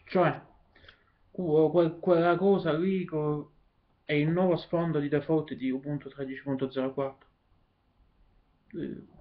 Cioè, quella cosa lì è il nuovo sfondo di default di Ubuntu 13.04.